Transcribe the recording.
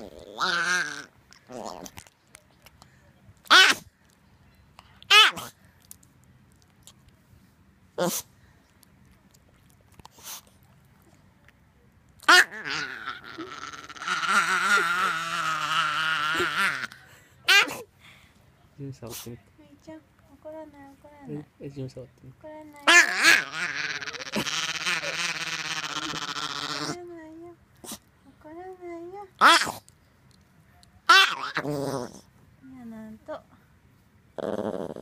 ジュン触ってみ。 ちゃん、怒らない怒らない。 ジュン触ってみ。 怒らない。怒らないよ。怒らないよ。いやなんと。